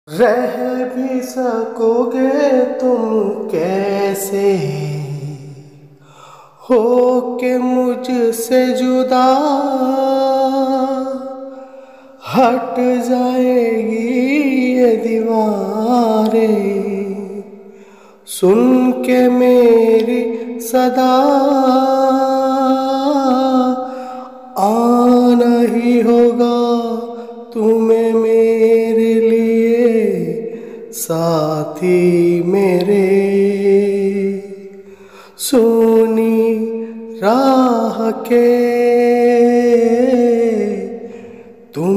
रह भी सकोगे तुम कैसे हो के मुझसे जुदा, हट जाएगी ये दीवारें सुन के मेरी सदा, आना ही होगा तुम्हें मेरे लिए साथी मेरे। सुनी राह के तुम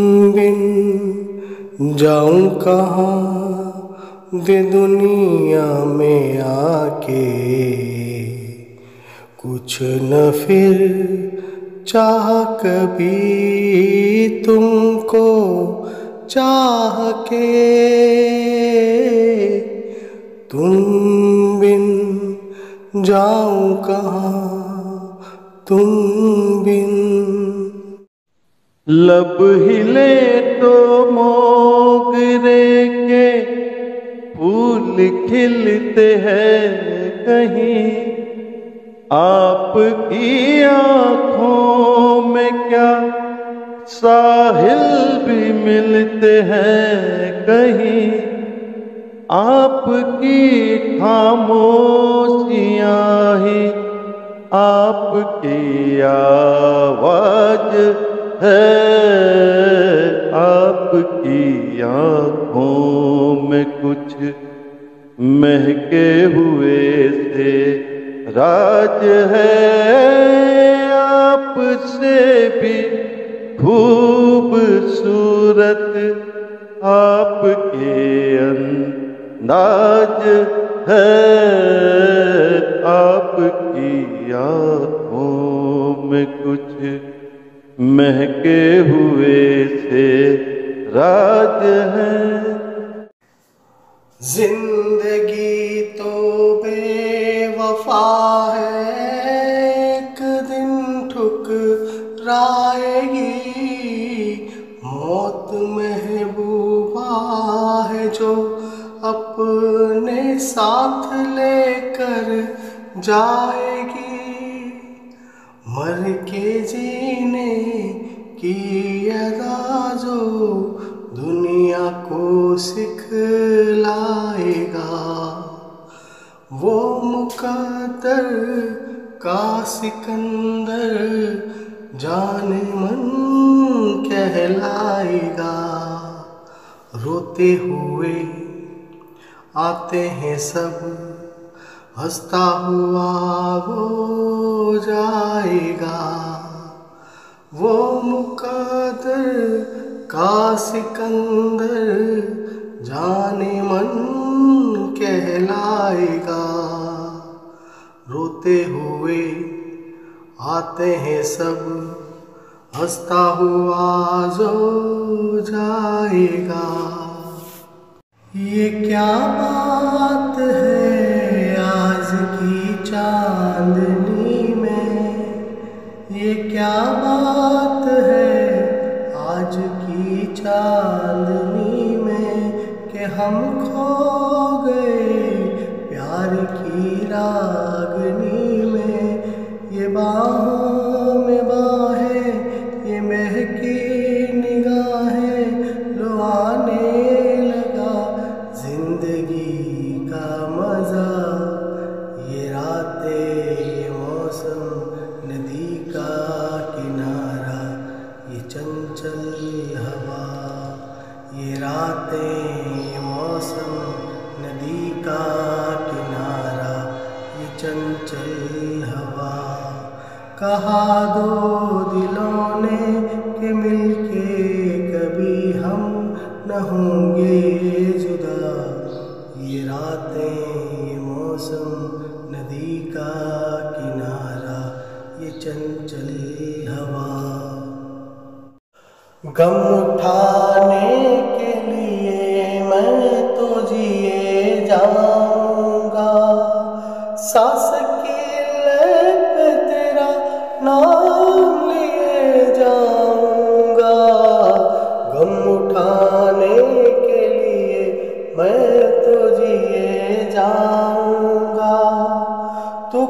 बिन जाऊं कहाँ, दे दुनिया में आके कुछ न फिर चाह कभी तुमको चाह के। तुम बिन जाऊं कहाँ, तुम बिन। लब हिले तो मोगरे के फूल खिलते हैं कहीं, आपकी आँखों में क्या साहिल भी मिलते हैं कहीं, आपकी खामोशियाँ ही आपकी आवाज है, आपकी आँखों में कुछ महके हुए से राज है, आपसे भी खूबसूरत आपके अंदाज है, आपकी आँखों में कुछ महके हुए से राज है। जिंदगी तो बेवफा है, एक दिन ठुकराएगी, मौत महबूबा है जो अपने साथ लेकर जाएगी, मर के जीने की अदा जो दुनिया को सिखलाएगा, वो मुकद्दर का सिकंदर जाने मन कहलाएगा। रोते हुए आते हैं सब, हंसता हुआ वो जाएगा, वो मुकद्दर का सिकंदर जाने मन कहलाएगा। रोते हुए आते हैं सब, हंसता हुआ जो जाएगा। ये क्या बात है आज की चांदनी में, ये क्या बात है आज की चांदनी में, कि हम खो गए प्यार की रागनी में। ये बाहों में बाहें, ये महकी निगाहें, लो आने लगा जिंदगी का मजा। ये रातें, ये मौसम, नदी का किनारा, ये चंचल हवा, ये रातें, ये मौसम, नदी का किनारा, ये चंचल हवा। कहा दो दिलों ने कि मिलके कभी हम न होंगे जुदा, ये रातें, ये मौसम, नदी का किनारा, ये चंचल हवा। गम उठाने के लिए मैं तो जिए जाऊंगा, सांस की ले पे तेरा नाम लिए जाऊंगा। गम उठाने के लिए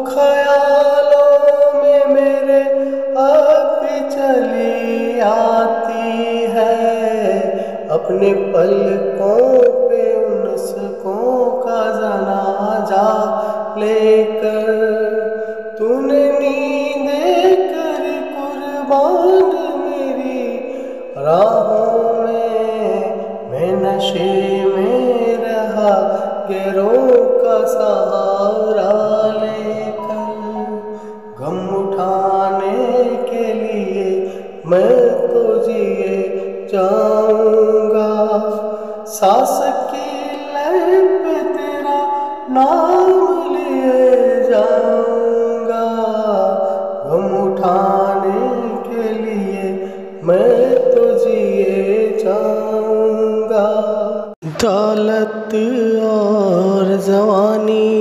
ख्यालों में मेरे अब चली आती है, अपने पलकों पे उनसकों का जनाजा लेकर। तूने नींदे कर कुर्बान मेरी राहों में, मैं नशे में रहा गैरों का सहारा लेकर। गम उठाने के लिए मैं तो जिए जाऊंगा, सांस की लय पे तेरा नाम लिए जाऊंगा। गम उठाने के लिए मैं तो जिए जाऊंगा। दौलत और जवानी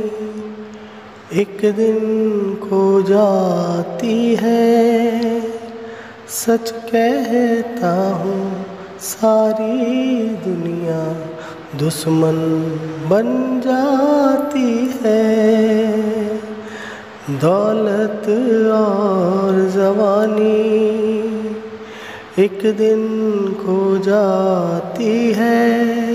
एक दिन खो जाती है, सच कहता हूँ सारी दुनिया दुश्मन बन जाती है। दौलत और जवानी एक दिन खो जाती है,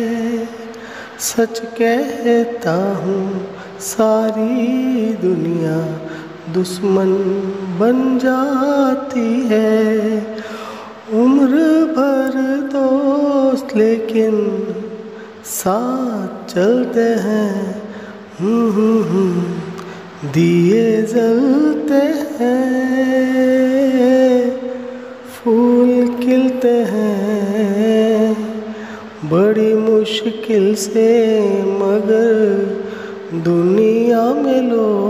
सच कहता हूँ सारी दुनिया दुश्मन बन जाती है। उम्र भर दोस्त लेकिन साथ चलते हैं, दिए जलते हैं, फूल खिलते हैं, बड़ी मुश्किल से मगर दुनिया में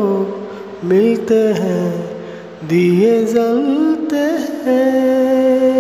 लोग मिलते हैं, दिए जलते हैं।